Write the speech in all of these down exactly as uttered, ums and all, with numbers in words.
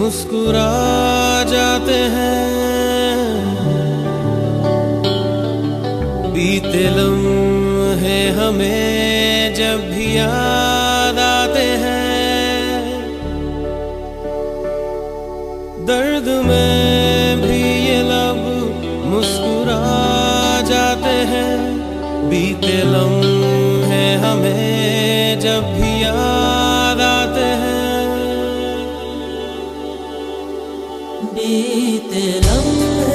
मुस्कुरा जाते हैं। बीते लम्हे हमें जब भी याद आते हैं, दर्द में भी ये लब मुस्कुरा जाते हैं। बीते लम्हे हमें जब भी याद आते हैं, बीते लम्हे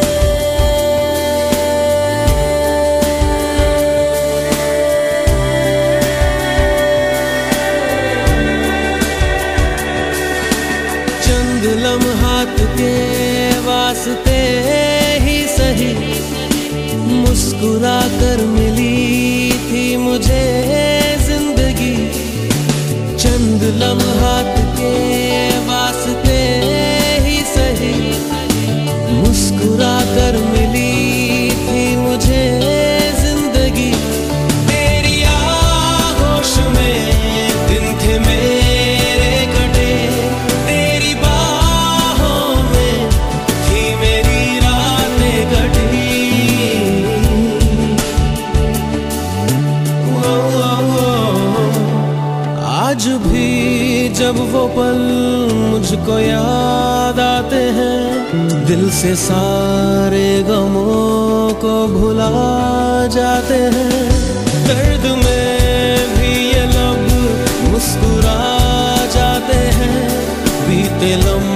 चंद लम्हात के वास्ते ही सही मुस्कुरा कर मिली थी मुझे जिंदगी। चंद लम्हात के वास्ते ही सही मुस्कुरा कर मिली थी मुझे जिंदगी। तेरी आगोश में दिन थे मेरे कटे, तेरी बाहों में थी मेरी रातें कटी। आज भी जब वो पल मुझको याद आते हैं, दिल से सारे गमों को भुला जाते हैं। दर्द में भी ये लब मुस्कुरा जाते हैं। बीते लम्हे